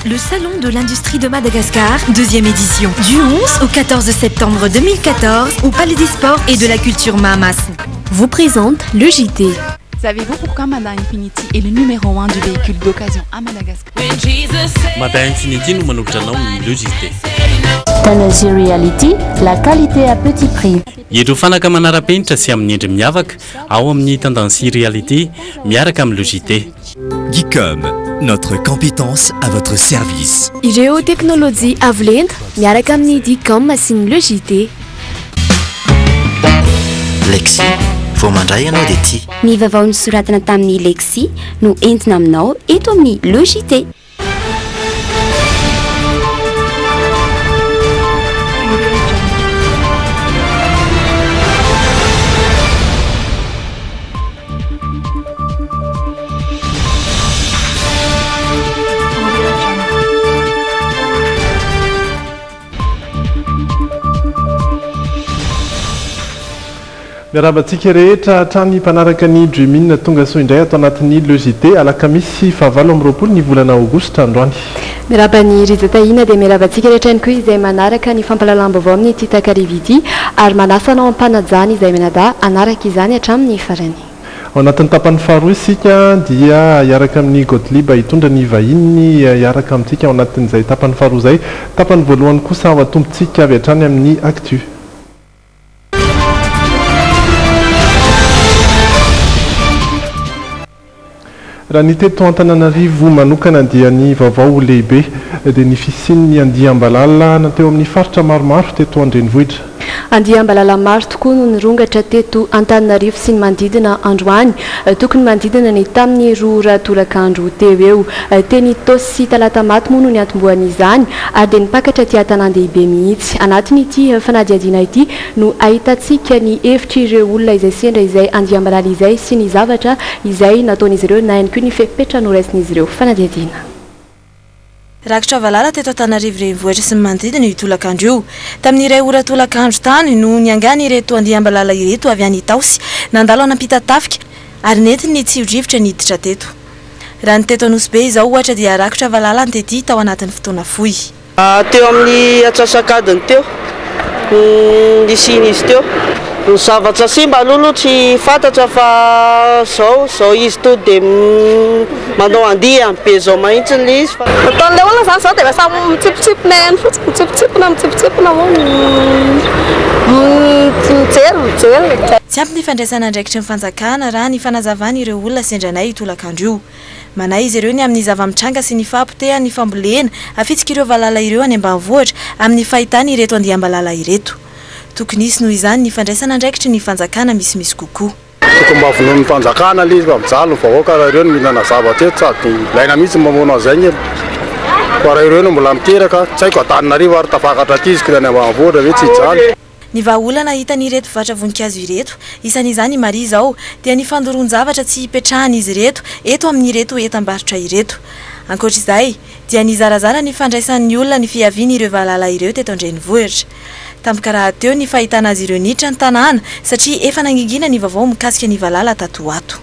Le Salon de l'Industrie de Madagascar, deuxième édition, du 11 au 14 septembre 2014, au Palais des Sports et de la Culture Mahamas. Vous présente le Jite. Savez-vous pourquoi Mada Infinity est le numéro 1 du véhicule d'occasion à Madagascar? Mada Infinity nous manoukiranao le Jite. Technology Reality, la qualité à petit prix. Ireo fanaka manara-penitra sy amin'ny endry miavaka ao amin'ny tendancy reality miaraka amin'ny Jite. Geekom, notre compétence à votre service. Ireo technologie avolenta miaraka amin'ny Geekom machine le Jite. Lexi, vao mandray ianao dia ity. Ny vaovao nosoratana tamin'ny Lexi no entina aminao eto amin'ny le Jite. Miarabantsika rehetra hatrany mpanaraka ny Dreamin tonga soa indray atao anatin'ny le Jite alakamisy 9 ny volana aogositra androany. Mirabany rizatahina dia mirabantsika rehetra ihany koa izay manaraka ny fampalalam-baovao amin'ny ity takariva ity ary manasanao ampanajany izay menada anaraka izany hatramin'ny farany. Ao anatin'ny tapany faharoa isika dia iaraka amin'ny Gottlieb hitondra ny vahiny iaraka amintsika ao anatin'izay tapany faharoa izay. Tapany voalohany kosa ao atombotsika avy hatrany amin'ny actu. Raha ny teto Antananarivo manokana dia ny vaovao lehibe dia ny fisian'ny andiam-balala nateo amin'ny faritra maromaro teto Andrenivohitra. Andiam-balala maro tokoa no nirongatra teto Antananarivo sy ny manodidina androany, tokony manodidina ny tamin'ny roa tolakandro teo eo. Teny Tosy sy Talata maty moa no ny antomboan'izany ary dia nipakatra ty an-tanan-dehibe mihitsy. Anatin'ity fanadihadiana ity no ahitantsika ny hevitry ireo olona izay sendra izay andiam-balala izay sy ny zavatra izay nataon'izy ireo na ihany koa ny fepetra no raisin'izy ireo fanadihadiana. Rakitra valala teto Antananarivo renivohitra sy ny manodidina io tolakandro io. Tamin'ny iray ora tolakandro tany no niangany ireto andiam-balala ireto avy any Taosy nandalo anampita tafika ary nentiny ny tsiodrivotra niditra teto. Raha ny teto Anosy izao ohatra dia rakitra valala ny tety tao anatin'ny fotoana fohy. Teo amin'ny atsasakadiny teo nisin'izy teo. Ny zavatra simba aloha tsy fantatra fa zao izy to dia manao andiha be zao mahitsy ny izy. Ataon'ilay olona zany zao dia lasa mitsipitsipina ihany fotsiny mitsipitsipina mijery. Tsy ampy ny fandraisana andraikitry ny fanjakana raha ny fanazavana ireo olona sendranay tolakandro io. Manay izy ireo ny amin'ny zava-mitranga sy ny fahampoteha ny fambolena afitsika ireo valala ireo any ambanivohitra amin'ny fahitany ireto andiam-balala ireto. Tokony isy noho izany ny fandraisana andraikitry ny fanjakana misimisy kokoa. Tokony mba vonoan'ny fanjakana ilay izy mba mijaly ny vahoaka raha ireo no mihinana zavatra eto sady ilaina mihitsy mamoana an'izay ny fa raha ireo no mbola miteraka tsy haiko Antananarivo ary tafakatra atizika any ambanivohitra ve tsy hijaly. Ny vahaolana hitany ireto vatra voninkazo ireto isan'izany Maria izao dia ny fandoron-javatra tsy hipetrahan'izy ireto eto amin'ireto entam-barotra ireto. Ankoatr'izay dia ny zarazara ny fandraisan'ny olona ny fiaviany ireo valala ireo teto Andrenivohitra. Tampoka teo ny fahitana azy ireo niditra ny tanàna satria efa nangingina ny vaovao mikasika ny valala tatoato.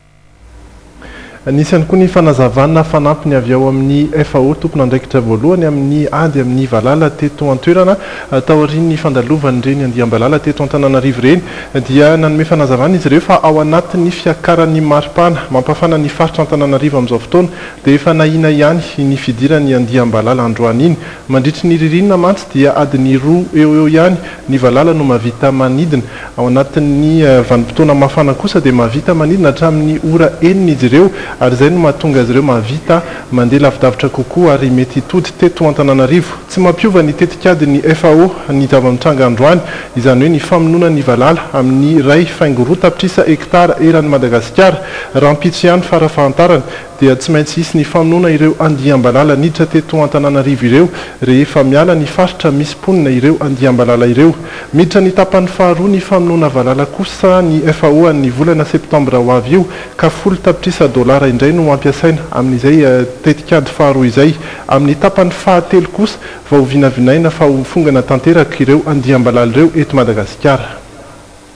Anisany koa ny fanazavana fanampiny avy ao amin'ny FAO tompona andraikitra voalohany amin'ny ady amin'ny valala teto an-toerana taorian'ny fandalovan'ny reny andiam-balala teto Antananarivo reny dia nanome fanazavana izy ireo fa ao anatin'ny fiakaran'ny maripana mampafana ny faritra Antananarivo amin'izao fotoana dia efa nahina ihany ny fidirany andiam-balala androany iny. Mandritry ny ririnina mantsy dia adiny roa eo ihany ny valala no mavita manidina. Ao anatin'ny vanim-potoana mafana kosa dia mavita manidina hatramin'ny ora 9 izy ireo. Ary izay no mahatonga azy ireo mahavita mandeha lavidavitra kokoa ary mety hitody teto Antananarivo. Tsy mampiova ny tetikady ny FAO ny zava-mitranga androany izany hoe ny famonoana ny valala amin'ny ray faingo roa tapitrisa hektara eran'ny Madagasikara. Raha mpitso ihany farafahantarany dia tsy maintsy isy ny famonoana ireo andiam-balala niditra teto Antananarivo ireo rehefa miala ny faritra misy ponina ireo andiam-balala ireo. Miditra ny tapany faharoa ny famonoana valala kosa ny FAO amin'ny volana septambra ho avy io ka $10 indray no ampiasaina amin'izay tetikady faharoa izay. Amin'ny tapany fahatelo kosa vao vinavinaina fa ho fongana tanteraka ireo andiam-balala ireo eto Madagasikara.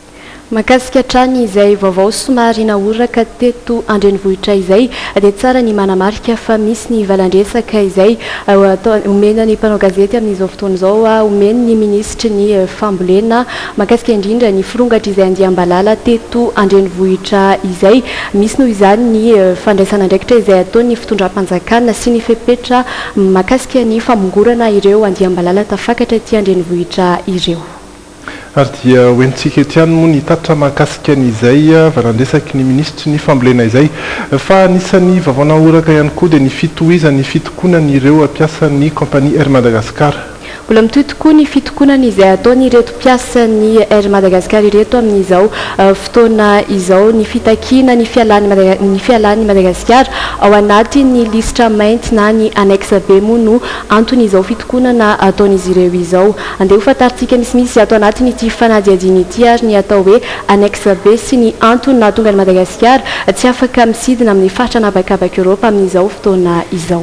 Mahakasika trany izay vaovao somary naoraka teto andrenivohitra izay dia tsara ny manamarika fa misy ny valandresaka izay omena ny mpanao gazety amin'izao fotoana izao omeny ny ministry ny fambolena mahakasika indrindra ny firongatra izay andiam-balala teto andrenivohitra izay misy noho izany ny fandraisana andraikitra izay ataony ny fitondram-panjakana sy ny fepetra mahakasika ny famongorana ireo andiam-balala tafakatra ty andrenivohitra ireo. Ary dia hoentsika ety ihany moa ny tatitra mahakasika an'izay valandresaky ny ministry ny fambolena izay fa anisany vaovao naoraka ihany koa dia ny fitohizany fitokonany ireo mpiasan'ny kompania Air Madagascar. Mbola mitohy tokoa ny fitokonany izay ataony ireto mpiasa ny Air Madagascar ireto amin'izao fotoana izao ny fitakina ny fialan'ny Madagascar ao anatin'ny listra mainty na ny annexe B moa no antony izao fitokonana ataon'izy ireo izao. Andeha ho fantaritsika misimisy atao anatin' ity fanadihadiana ity ary ny atao hoe annexe B sy ny antony nahatonga ny Madagascar tsy afaka misidina amin'ny faritra anabakabaka Europa amin'izao fotoana izao.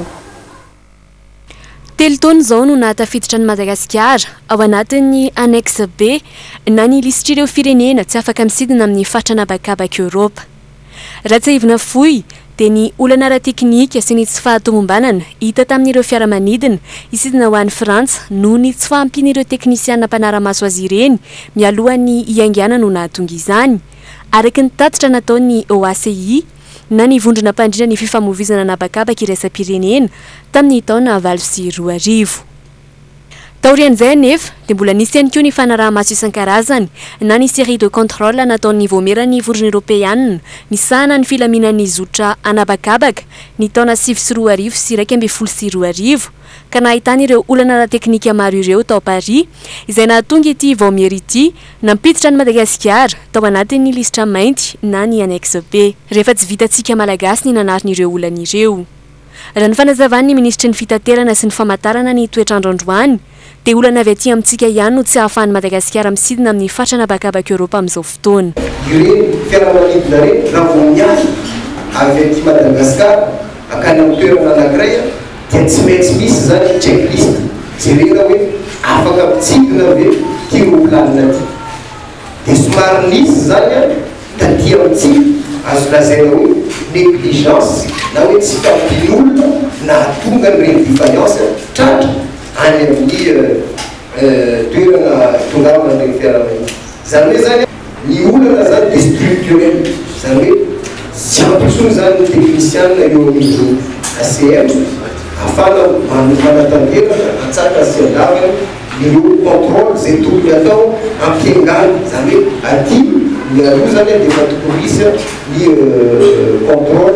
Telo taona izao no nahatafiditra ny Madagasikara ao anatin'ny annexe B na ny listr'ireo firenena tsy afaka misidina amin'ny faritra anabakabaka Europa. Raha tsy ahivina fohy dia ny olana ara-teknika sy ny tsy fahatomombanana hita tamin'ireo fiaramanidina isidina ho an'ny Frantsa noho ny tsy fahampian'ireo teknisiana mpanara-maso azy ireny mialohan'ny hiaingana no nahatonga izany. Araky ny tatitra nataon'ny OACI na ny vondrona mpandrina ny fifamoivoizana anabakabaka iraisam-pirenena tamin'ny taona 2020. Taorian'izay anefa dia mbola nisy ihany koa ny fanaraha-maso isan-karazany na ny série de contrôle nataon'ny voamerany vondrona Européanina ny sahana ny filaminan'ny zotra anabakabaka ny taona 2020 sy 2020 ka nahitany ireo olana ara-teknika maro ireo tao Paris izay nahatonga ity vaomery ity nampiditra ny Madagasikara tao anatin'ny listra mainty na ny annexe B rehefa tsy vitantsika malagasy ny nanariny ireo olana ireo. Raha ny fanazavan'ny ministry ny fitaterana sy ny famantarana ny toetrandro androany dia olana avy aty amintsika ihany no tsy ahafahan'ny Madagasikara misidina amin'ny faritra anabakabaka Europa amin'izao fotoana. Ireny fiaramanidina reny raha vao miady avy aty Madagasikara akany amin'ny toerana anankiray dia tsy maintsy misy zany checklist jerena hoe afaka mitsidina ve ty roplanina ty. Dia somary nisy zany taty amintsika azo lazaina hoe négligence na hoe tsy fampin'olona nahatonga nyreny défaillance tratra any amin'ny toerana tongavana nreny fiaramanidina. Zany hoe zany ny olana zany déstructurel zany hoe tsy ampitsony zany ny technicianina eo amin'izao ACM afana manatanterana atsaka sy andavana ireo contrôle zay tokony atao ampiengana zany hoe aty mialoha zany dia efa tokony misy ny contrôle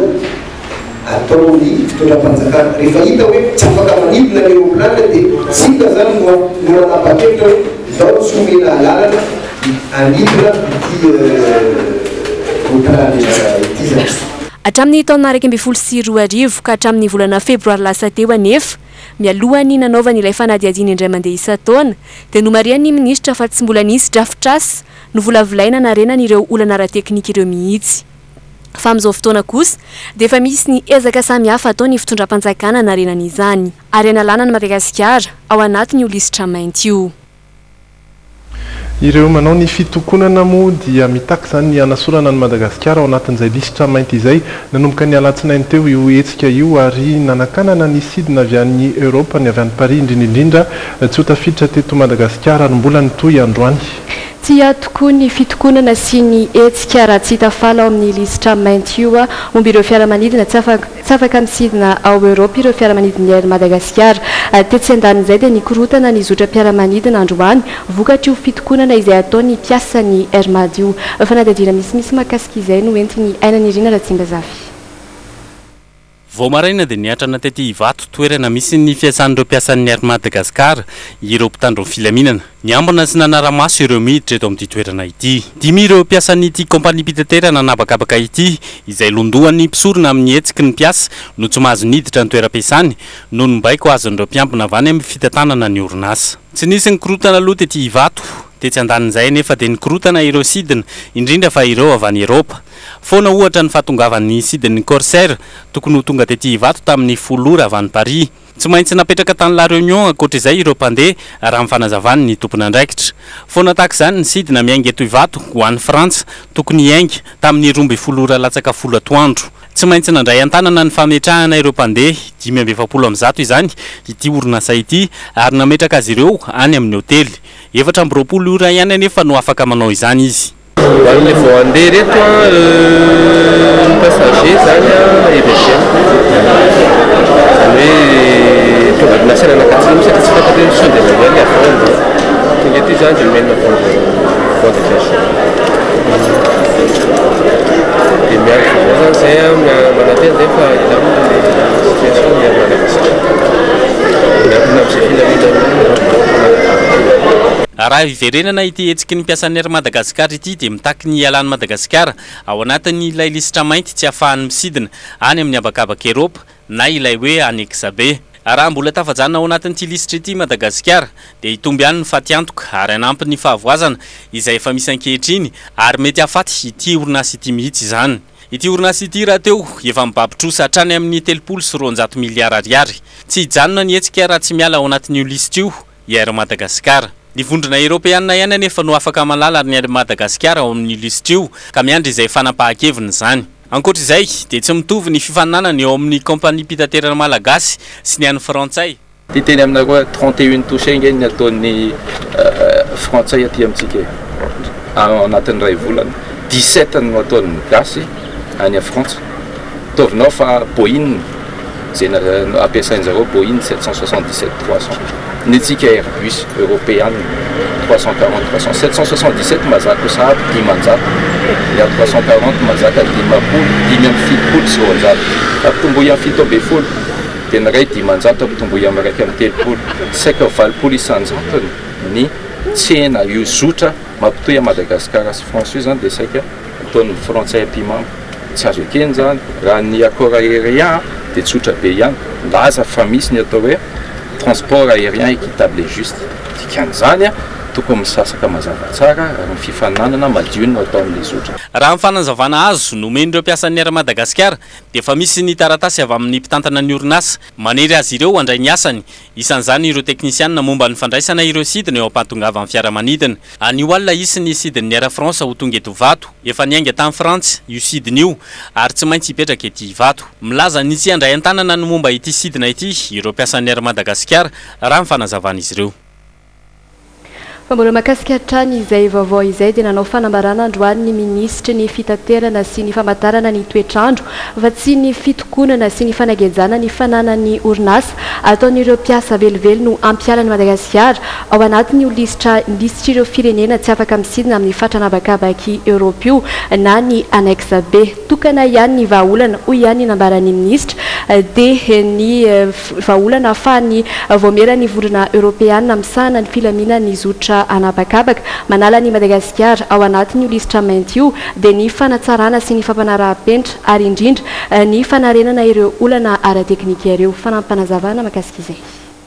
ataony fitondram-panjakana rehefa hita hoe tsy afaka manidina ny aeroplanina dia tsika zany no anapa-kevitra hoe zao tsy omena lalana anidina ity roplanina ity zany. Hatramin'ny taona 2020 ka hatramin'ny volana febroary lasa teo anefa mialohany nanaovany ilay fanadihadiana indray mandeha isan-taona dia nomarian'ny ministra fa tsy mbola nisy drafitr'asa no volavolaina narenan'ireo olana ara-teknika ireo mihitsy. Fa amin'izao fotoana kosa dia efa misy ny ezaka samihafa ataony fitondram-panjakana narenan'izany ary analana ny Madagasikara ao anatin'ny io listra mainty io. Ireo manao ny fitokonana moa dia mitaky zany ny anasorana ny Madagasikara ao anatin'izay listra mainty izay nanomboka ny alatsinainy teo io hetsika io ary nanakanana ny sidina avy an'ny Europa ny avy an'ny Paris indrindra tsy ho tafiditra teto Madagasikara ary mbola nitohy androany. Tsy tokoa ny fitokonana sy ny hetsika raha tsy hita fala ao amin'ny listra mainty io momba ireo fiaramanidina tsy afaka misidina ao Europa ireo fiaramanidina Air Madagascar. Tetsy andanin'izay dia nikorotana ny zotra mpiaramanidina androany vokatry io fitokonana izay ataony mpiasa ny Air Mad io. Fanadihadiana misimisy mahakasika izay no entiny ainany irina raha tsimba zafy. Vao maraina dia niatrana tety Ivato toerana misy ny fiasan'ireo mpiasan'ny Air Madagascar ireo mpitandro ny filaminana. Niambana sy nanara-maso ireo miditra eto amin'ity toerana ity. Dimy ireo mpiasan'ity kompania mpitaterana anabakabaka ity izay londohan'ny mpisorona amin'ny hetsiky ny mpiasa no tsy mahazo niditra ny toeram-piasany noho ny mbaiko azon'ireo mpiambina avy any amin'ny fitantanana ny orinasa. Tsy nisy ny korotana aloha tety Ivato. Tetsy andanin'izay nefa dia nikorotana ireo sidina indrindra fa ireo avy any Europa. Foana ohatra ny fahatongavan'ny sidin'ny Corsair tokony ho tonga tety Ivato tamin'ny 10 ora avy any Paris tsy maintsy napetraka tany la réunion ankoatra izay ireo mpandeha raha mifanazavany ny tompona andraikitra foana tahaka izany ny sidina miainga eto ivato ho an'ny frantsa tokony hiainga tamin'ny 12 latsaka folo atoandro tsy maintsy nandray an-tanana ny fametrahana ireo mpandeha 570 izany ity orinasa ity ary nametraka azy ireo any amin'ny hotely 420 ora ihany anefa no afaka manao izany izy le vao andeha reto passager zany héberger zany hoe tonga nasana anakatsiny misy tsy fantatry ny sonde manuel afanda tonga ety zany de mena bon de cash de miaraka zany zay manateny zay fa hitamina situation ny Madagasikara miaraka am'zay filaminana raha iverenana ity hetsiky ny mpiasan'ny Air Madagasikara ity dia mitaky ny ialan'ny Madagasikara ao anatin'ny ilay lisitra mainty tsy ahafahan'ny misidina any amin'ny habakabaka Eropa na ilay hoe anexa be raha mbola tafajanona ao anatin'ity lisitra ity Madagasikara dia hitomby ihany ny faty antoka ary hanampy ny fahavoazana izay efa misy ankehitriny ary mety hahafaty ity orinasa ity mihitsy izany. Ity orinasa ity raha teo efa mibabitrosa hatrany amin'ny 300 miliara ariary tsy hijanona ny hetsika raha tsy miala ao anatin'io lisitra io i Air Madagasikara. Ny vondrona Europeana ihany anefa no afaka malala ny Air Madagasikara ao amin'ny lisitra io ka miandry izay fanapahan-keviny izany. Ankoatra izay dia tsy mitovy ny fifaninanana eo amin'ny kompania pitaterana malagasy sy ny an'ny frantsay. Ty teny aminareo 31 touché ingeny ataon'ny frantsay aty amintsika anatin'ny ray volana 17 no ataon'ny gasy any a Frantsa. Taovinao fa Boeing zay ampiasain'zareo Boeing 777-300 ny tsika Airbus européen 340-300 777 mazaka sahabo 10 ya 340 mazaka 10 sy 100 ampitomboy amin'ny fito amby folo dia ny ray 10 ampitomboy amin'ny raiky amin'ny telopolo saika valopolo isanjato ny tsena io zotra mampitohy a Madagasikara sy France io zany dia saika ataon'ny frantsay impimamy tsy azo ekeny zany raha ny accord aérien dia tsotra be ihany laza fa misy ny atao hoe transport aérien équitable et juste dikan'izany tokony misasaka mazava tsara raha ny fifaninanana madio no atao amin'ilay zotra. Raha ny fanazavana azo nomen'ireo mpiasan'ny Air Madagasikara dia efa misy ny taratasy avy amin'ny mpitantana ny orinasa manery azy ireo handray ny asany isan'izany ireo teknisianina momba ny fandraisana ireo sidina eo ampatongava amin'ny fiaramanidina. Anio alina isy ny sidin'ny Air France ho tonga eto Ivato efa niainga tany Frantsa io sidina io ary tsy maintsy hipetraka ety Ivato. Milaza ny tsy handray an-tanana ny momba ity sidina ity ireo mpiasan'ny Air Madagasikara raha ny fanazavana izy ireo. Fa mbola mahakasika hatrany izay vaovao izay dia nanao fanambarana androany ny ministra ny fitaterana sy ny famantarana ny toetrandro fa tsy ny fitokonana sy ny fanagejana ny fananany orinasa ataon'ireo mpiasa velively no ampialany Madagasikara ao anatin'io lisitra ireo firenena tsy afaka misidina amin'ny fatranabakabaky Europe io na ny annexe B tokana ihany ny vahaolana hoy ihany ny nambaran'ny ministra dia ny vahaolana ahafahany voamerany vondrona Europeana misahana ny filamina ny zotra anabakabaka manala ny Madagasikara ao anatin'io lisitra mainty io dia ny fanatsarana sy ny fampanaraha-penitra ary indrindra ny fanarenana ireo olana ara-teknika ireo fanampanazavana makasika izay.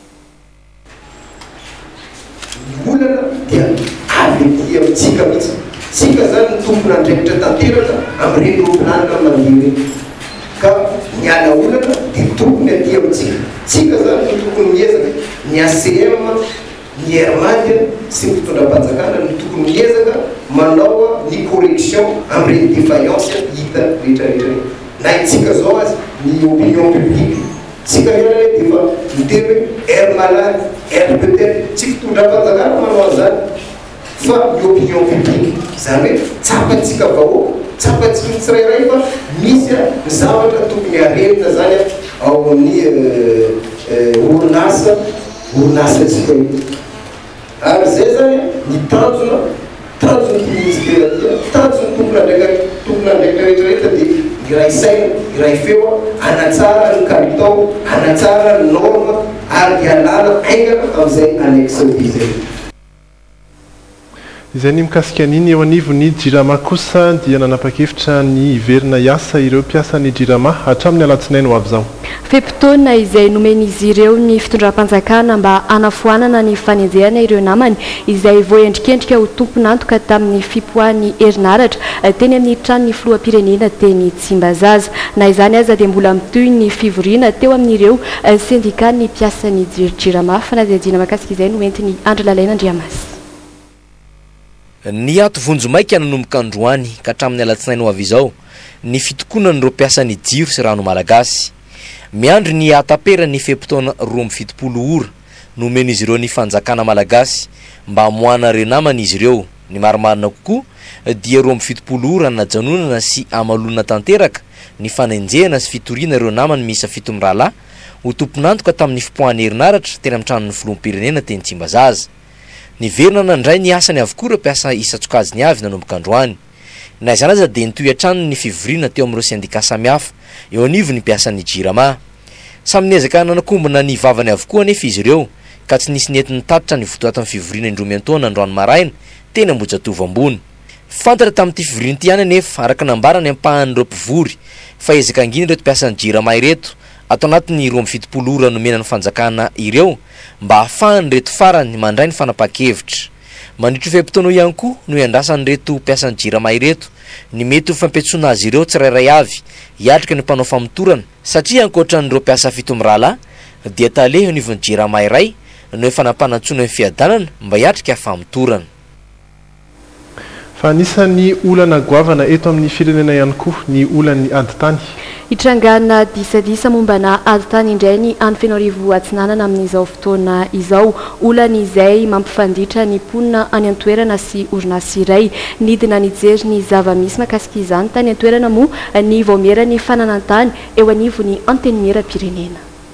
Ny olana dia avy ety amintsika mihitsy. Tsika zany ny tompona andraikitra tanteraka amin'ireny roapinanana mandeha ka miala olana dia tompony aty amintsika. Tsika zany ny tokony miezaka ny ACM ny Hermandia sy ny fitondram-panjakana ny tokony miezaka manao ny correction amin'ireny défaillance hita rehetrarehetra na itsika zao azy ny opinion publique tsika ihany dia efa miteny hoe air malade air peut-être tsy fitondram-panjakana manao an'izany fa ny opinion publique zany hoe tsapantsika vahoaka tsapantsika ny tsirairay fa misy ny zavatra tokony arenina zany ao amin'ny orinasa tsika io. Ary zay zany ny tanjony ministeralia tanjony tompona ndraika rehetrarehetra dia iray saina iray feo anatsara ny kalitao anatsara ny norma ary dia alala aingana amin'izay annexe B zay. izay ny mikasika an'iny eo anivony jirama kosa dia nanapa-kevitra ny iverina iasa ireo mpiasan'ny jirama hatramin'ny alatsinainy ho avy izao. Fepotona izay nomen'izy ireo ny fitondram-panjakana mba anafoanana ny fanenjehana ireo namany izay voendrikendrika ho tomponantoka tamin'ny fipoahany herinaratra teny amin'ny tranon'ny filoham-pirenena teny Tsimbazaza. Na izany aza dia mbola mitoy ny fivoriana teo amin'ireo sindikany mpiasan'ny jirama. Fanadihadiana makasika izay no entiny Andro Lalaina Andriamasy. Ny ato vonjomaika nanomboka androany ka hatramin'ny alatsinainy ho avy izao ny fitokonan'ireo mpiasan'ny jiro sy rano malagasy. Miandry ny atapera ny fepotona 27 ora nomen'izy ireo ny fanjakana malagasy mba hamoana ireo namany izy ireo. Ny marimarina kokoa dia 27 ora najanonana sy amalona tanteraka ny fanenjehana sy fitoriana ireo namany misa 7 rahalahy ho tomponantoka tamin'ny fipoahany herinaratra teny amin'ny tranon'ny filoham-pirenena teny Tsimbazaza. Niverina nandray ny asany avokoa ireo mpiasa isa-tsokajiny avy nanomboka androany. Na izany aza dia nitoy hatrany ny fivoriana teo amin'ireo sindika samihafa eo anivony mpiasan'ny jirama. Samy niezaka nanakombona ny vavany avokoa anefa izy ireo ka tsy nisy nentin'ny tatitra ny votoatan'ny fivoriana indromy antoana androany maraina teny Ambojatova ambony. Fantatra tamin'ity fivoriana ity ihany anefa araka nambarany ampahan'ireo mpivory fa ezaka angina ireto mpiasan'ny jirama ireto ato anatin'ny 27 ora nomenan'ny fanjakana ireo mba hahafahan'ny reto farany mandray ny fanapa-kevitra. Mandritro fepotona ihany koa no iandrasan'ny reto mpiasan'ny jirama ireto ny mety ho fampiantsoana azy ireo tsirairay avy hiatrika ny mpanao famotorana satria ankoatran'ireo mpiasa 7 rahalahy dia taleha nivon'ny jirama iray no efa nampanantsoana ny fiadanana mba hiatrika famotorana. Fa anisan'ny olana goavana eto amin'ny firenena ihany koa ny olan'ny aditany. Itrangana disadisa mombana aditany indray ny andro feno arivo atsinanana amin'izao fotoana izao. Olana izay mampifanditra ny mponina any an-toerana sy orinasy iray. Nidina nijery ny zava-misy makasika izany tany an-toerana moa ny vaomerany fananantany eo anivony antenimieram-pirenena.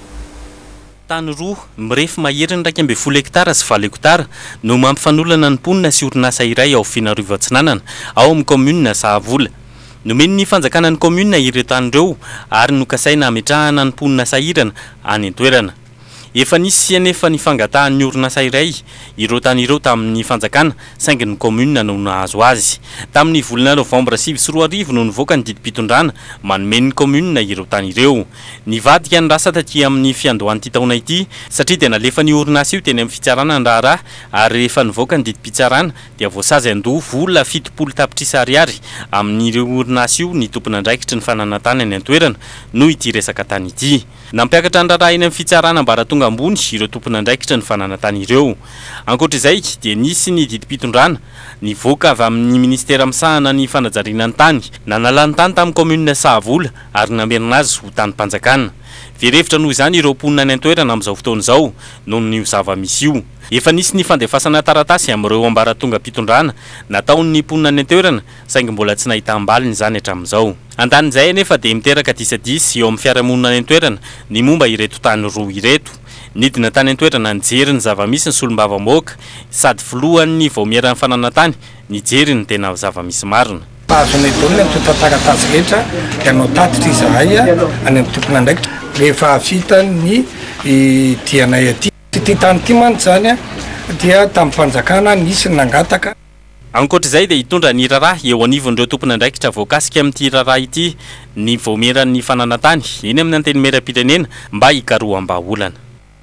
Tany roa mirefy maheriny 120 hektara sy 20 hektara no mampifanolana ny mponina sy orinasa iray ao Fianarolo Atsinanana ao amin'ny commune Sahavola. Nomeny ny fanjakana ny commune ireto tany ireo ary nokasaina hametrahana ny mponina sahirana any an-toerana. Efa nisy anefa ny fangatahan'ny orinasa iray ireo tany ireo tamin'ny fanjakana saingy ny commune no nahazo azy. Tamin'ny volana Novambra 2024 no nivoaka ny didim-pitondrana manome ny commune ireo tany ireo. Nivadika ny rasa taty amin'ny fiandohan'ity taona ity satria dia nalefa ny orinasa io teny amin'ny fitsarana ny raharaha ary rehefa nivoaka ny didim-pitsarana dia voasazy andoha vola 70 tapitrisa ariary amin'ireo orinasa io ny tompona andraikitry ny fananantany any an-toerana noho ity resaka tany ity. Nampiakatra ny raharaha eny amin'ny fitsarana mbara tonga ambony ireo tompona andraikitra ny fananantany ireo. Ankoatra izay dia nisy ny didim-pitondrana nivoaka avy amin'ny ministera misahana ny fanajariana ny tany nanalany tany tamin'ny commune Sahavola ary namerina azy ho tany-panjakana. Verevitra noho izany ireo mponina any an-toerana amin'izao fotoana izao noho ny zava-misy io. Efa nisy ny fandefasana taratasy amin'ireo ambaratonga mpitondrana nataon'ny mponina any an-toerana saingy mbola tsy nahita ambaliny izany hatramin'izao. Antanin'izay anefa dia miteraka disadisy eo amin'ny fiarahamonina any an-toerana ny momba ireto tany roa ireto. Nidina tany an-toerana nijery ny zava-misy ny solombavam-bahoaka sady filohan'ny vaomeran'ny fananantany nijery ny tena zava-misy marina. Azonay taolona amin'ny tantara-tasy rehetra dia anao tatitra izahay any amin'ny tompona andraikitra rehefa vita ny dianay aty. Ty tany ity mantsy zany dia tamin'ny fanjakana nisy nangataka. Ankoatra izay dia hitondra ny raharaha eo anivon'ireo tompona andraikitra voakasika amin'ity raharaha ity ny vaomeran'ny fananantany eny amin'ny antenimieram-pirenena mba hikaroham-baolana.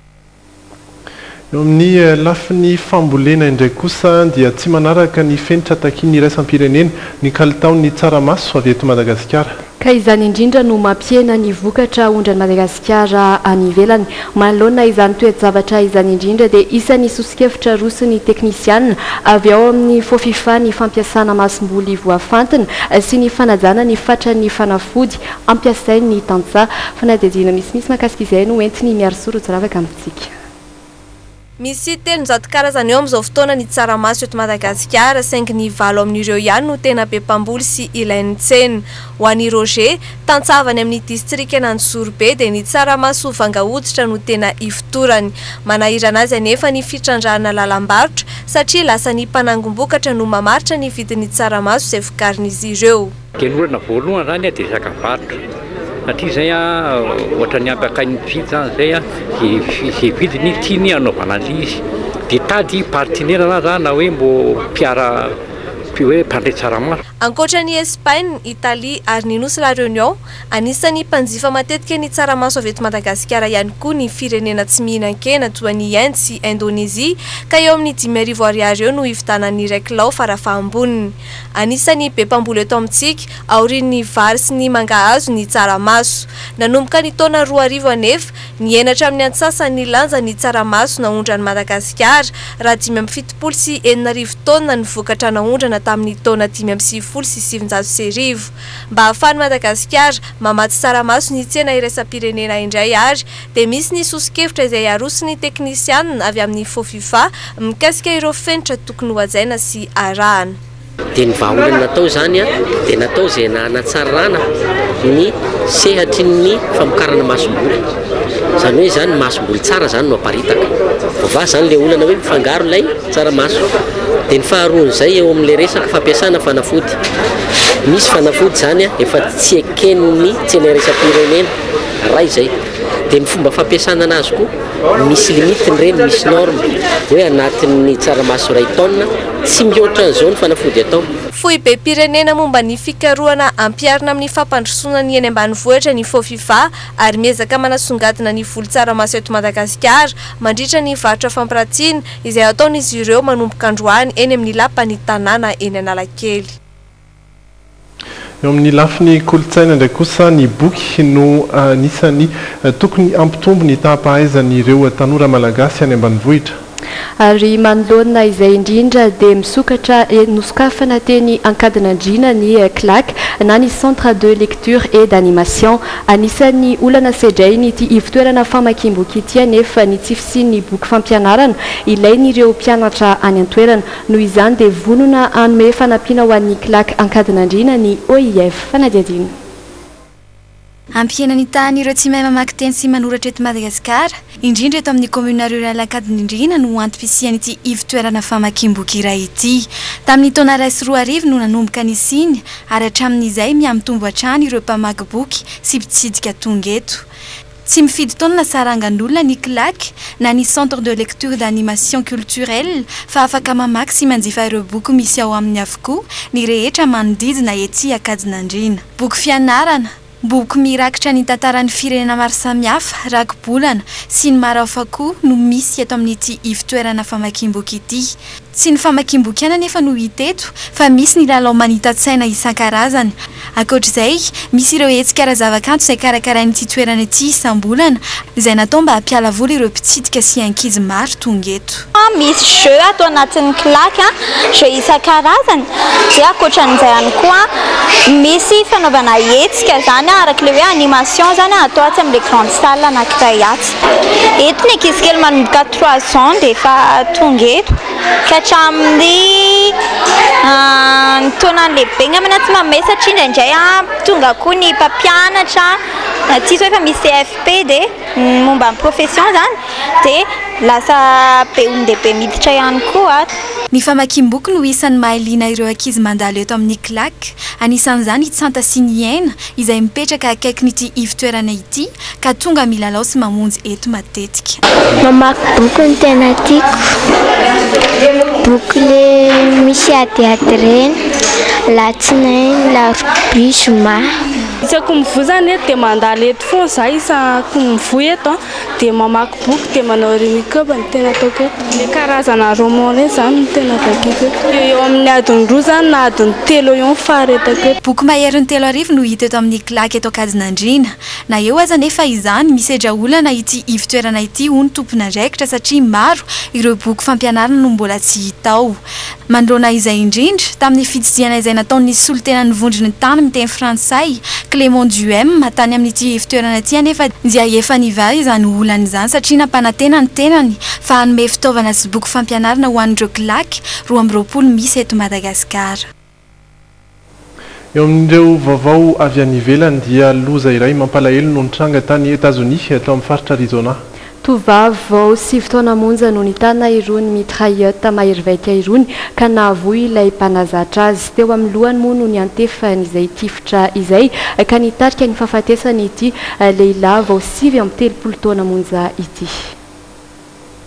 Eo amin'ny lafin'ny fambolena indray kosa dia tsy manaraka ny fenitra takiany iraisam-pirenena ny kalitaon'ny tsaramaso avy eto Madagasikara. Ka izany indrindra no mampiena ny vokatra ondran'i Madagasikara any ivelany. Manoloana izany toe-javatra izany indrindra dia isan'ny sosikevitra rosiny teknisianina avy ao amin'ny fofifa ny fampiasana masom-boly voafantina sy ny fanajana ny fatran'ny fanafody ampiasain'ny tantsaha. Fanadihadiana misimisy makasika izay no entiny miaro soratra ravaka amintsika. Misy 300 karazany eo amin'izao fotoana ny tsaramaso eto Madagasikara saingy ny valo amin'ireo ihany no tena be mpamboly sy ilain'ny tsena. Ho an'i Roger, tantsavany amin'ny distrika Nansorobe dia ny tsaramaso vangahoditra no tena ifitorany. Manahirana azy anefa ny fitrandrahana lalam-barotra satria lasa ny mpanangom-bokatra no mamaritra ny vidin'ny tsaramaso izay vokarin'izy ireo. Kenorana voalohany zany dia sakavarotra. Satria zay ohatra ny ampakain'ny mpividy zany zay zay vidiny tiany anaovana izy dia tady partenaire na hoe mbo mpiara hoe mpandray tsaramaso. Ankoatran'ny Espagne, Italia ary ny Nosy la Réunion, anisan'ny mpanjifa matetika ny tsaramaso avy eto Madagasikara ihany koa ny firenena tsy mihinan-kena toa ny Inde sy Indonésie, ka eo amin'ny 5,000 ariary eo no ividianan'ny iray kilao farafahaboniny. Anisan'ny be mpamboly eto amintsika aorian'ny vary sy ny mangahazo ny tsaramaso. Nanomboka ny taona 2009, ny enatra amin'ny antsasany lanja ny tsaramaso naondrany Madagasikara, raha 5,70 sy 4,000 taona ny vokatra naondrana tamin'ny taona 5,70 sy 700 mba ahafahan'ny Madagasikara mamatsy tsaramaso ny tsena iraisam-pirenena indray ary, dia misy ny sosikevitra izay arosiny teknisianina avy amin'ny FOFIFA mikasika ireo fenitra tokony hoajaina sy arahana. Dia ny vahaolana natao zany dia natao izay hanatsarana ny sehatry ny famokarana masomboly. Zany hoe zany masomboly tsara zany no aparitaka. Vava zany ilay olana hoe mifangaro ilay tsaramaso. Dia ny faharoan'izay eo amin'ilay resaka fampiasana fanafody. Misy fanafody zany efa tsy eken'ny tsena iraisam-pirenena raha izay. Dia ny fomba fampiasana anazy koa misy limitiny ireny, misy norme hoe anatin'ny tsaramaso iray taona tsy mihoatra an'izao ny fanafody atao. Fohy be pirenena momba ny fikarohana ampiarina amin'ny fampandrosoana ny eny ambanivohitra ny FOFIFA ary miezaka manasongadina ny volo-tsaramaso eto Madagasikara mandritra ny varotra fampiratina izay ataon'izy ireo manomboka androany eny amin'ny lapan'ny tanàna eny Analakely. Eo amin'ny lafiny kolotsaina ndraiky kosa ny boky no anisany tokony ampitombo ny tahampahaizan'ireo tanora malagasy any ambanivohitra. Ary manoloana izay indrindra dia misokatra nosokafana teny ankadinandrina ny CLAC na ny Centre de Lecture et d'Animation. Anisan'ny olana sedray nyity ivitoerana famakiam-boky ity anefa ny tsy fisian'ny boky fampianarana ilain'ireo mpianatra any an-toerana. Noho izany dia vonona anome fanampiana ho an'ny CLAC ankadinandrina ny OIF fanadiadina. Ampihenany tany ireo tsy mahay mamaky teny sy manoratra eto Madagasikara, indrindra eto amin'ny commune rurale ankadinindrina no antom-pisiany ity ivitoerana famakiam-boky iray ity. Tamin'ny taona 2010 no nanomboka ny siny ary hatramin'izay miamitombo hatrany ireo mpamaky boky sy mpitsidika tonga eto. Tsy mifidy taona na sarangan'olona ny CLAC na ny Centre de Lecture d'Animation Culturelle fa afaka mamaky sy manjifa ireo boky misy ao amin'ny avokoa ny rehetra manodidina ety ankadinandrina. Boky fianarana, boky mirakitra ny tantaran'ny firenena maro samihafa, rako-bolana sy ny maro hafa koa no misy eto amin'ity ivitoerana famakiam-boky ity. Tsy ny famakiam-boky ihany anefa no hita eto fa misy ny lalao manita-tsaina isan-karazany. Ankoatr'izay, misy ireo hetsika ara-zavakanto izay karakarain'ity toerana ity isam-bolana izay natao mba hampiala voly ireo mpitsidika sy ankizy maro tonga eto. Misy jeu atao anatin'ny CLAC, jeu isan-karazany. Dia ankoatran'izay ihany koa misy fanaovana hetsika zany araka ilay hoe animation zany atao aty amin'ilay grande salle anankiray aty. Eto ny ankizy kely manomboka 3 ans dia efa tonga eto ka hatramin'ny taonany lehibe ngamana tsy mamehy satria indraindray tonga koa ny mpampianatra tia zao efa misy CFP dia momba ny profession zany dia lasa be olon-dehibe miditra ihany koa. Ny famakiam-boky no isan'ny mahaliana ireo ankizy mandalo eto amin'ny CLAC. Anisan'izany Tsanta sy ny Hena izay mipetraka akaikin'ity ivitoerana ity ka tonga milalao sy mamonjy eto matetika. Mamaky boky ny tena tiako. Boky le misy adiady reny, latsinainy, larobia, zoma. Isako mivoy zany eto dia mandalo eto foana za isako mivoy eto dia mamaky boky dia manao remikeba ny tena ataoko eto. Ny karazana roman reny zany ny tena vakiko eto. Eo amin'ny adiny 2 zany na adiny 3 eo faharetako eto. Boky maherin'ny 3 no hita eto amin'ny CLAC eto ankadinandrina. Na eo aza nefa izany misedra olana ity ivitoerana ity ho ny tompon'andraikitra satria maro ireo boky fampianarana no mbola tsy hitao. Manoloana izay indrindra tamin'ny fitsidiana izay nataon'ny solotena nivondriny tany miteny frantsay Clément Duhem tany amin'ity ivitoerana ity anefa dia efa niva izany olana izany satria nampanantena ny tenany fa hanome fitaovana sy boky fampianarana ho an'ireo CLAC 2020 misy eto Madagasikara. Eo amin'ireo vaovao avy any ivelany dia loza iray mampalahelo no nitranga tany États-Unis atao amin'ny faritra Arizona. Tovavy vao 7 taona monja no nitana irony mitrailleute mahery irony ka nahavoy ilay mpanazatra azy. Teo amin'ny lohany moa no niantefan'izay tifitra izay ka nitarika ny fahafatesany ity lehilahy vao 7 amby 30 taona monja ity.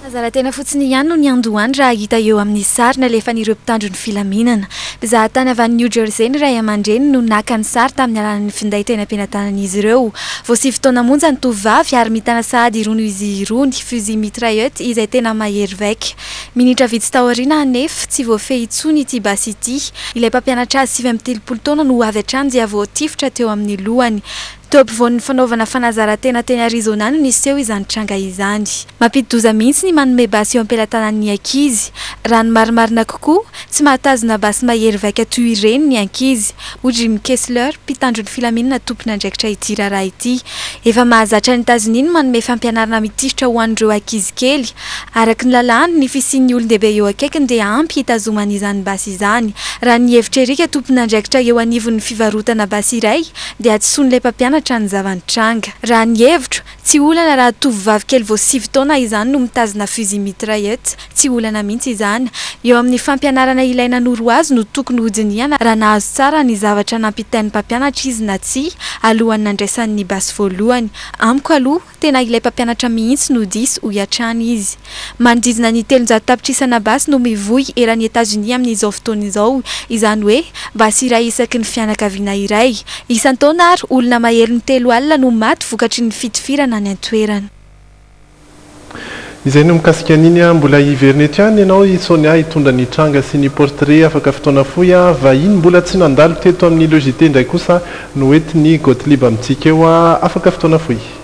Zara tena fotsiny ihany no niandohany raha hita eo amin'ny sary nalefan'ireo mpitandro ny filaminana. Mpizahatany avy any New Jersey ny ray aman-dreny no naka ny sary tamin'ny alalan'ny finday tena ampianatanan'izy ireo. Vao 7 taona monja ny tovavy ary mitana sahady irony izy irony fusil mitrailleuse izay tena mahery vaika. Minitra vitsy taoriana anefa tsy voafehy intsony ity basy ity. Ilay mpampianatra azy 7 taona no avy hatrany dia voatifotra teo amin'ny lohany. Teo ampovoan'ny fanaovana fanazarantena teny Arizona no niseho izany tranga izany. Mampidi-doza mihitsy ny manome basy eo am-pelatanan'ny ankizy. Raha ny marimarina kokoa, tsy mahatazona basy mahery vaika toy ireny ny ankizy. Hoy Jim Kessler, mpitandro ny filaminana tompona andraikitra ity raharaha ity. Efa mahazatra ny États-Unis ny manome fampianarana mitifitra ho an'ireo ankizy kely. Araka ny lalàny, ny fisian'ny olon-dehibe eo akaikiny dia ampy hitazomana izany basy izany. Raha ny hevitra erika tompona andraikitra eo anivon'ny fivarotana basy iray, dia tsy son'ilay mpampianatra ny zavanitranga. Raha ny hevitro, tsy olana raha tovovavy kely vao 7 taona izany no mitazona fusil mitrailleuse, tsy olana mihitsy izany. Eo amin'ny fampianarana ilaina noro azy no tokony hodiniana raha nahazo tsara ny zavatra nampitain'ny mpampianatra izy na tsia alohan'ny nandraisan'ny basy voalohany. Amiko aloha tena ilay mpampianatra mihitsy no diso ho hiatrany izy. Manodidina ny 300 tapitrisana basy no mivoy eran'ny États-Unis amin'izao fotoana izao, izany hoe basy iray isaky ny fianakaviana iray. Isan-taona ary olona mahery ny 3 alina no maty vokatry ny fitifirana ny antoerana. Izay no mikasika an'iny mbola hivernety ihany ianao Sonia hitondra ny tranga sy ny portrait afaka fotoana fohy vahiny mbola tsy nandalo teto amin'ny logité indray kosa no entiny Gottlieb amintsika eo afaka fotoana fohy.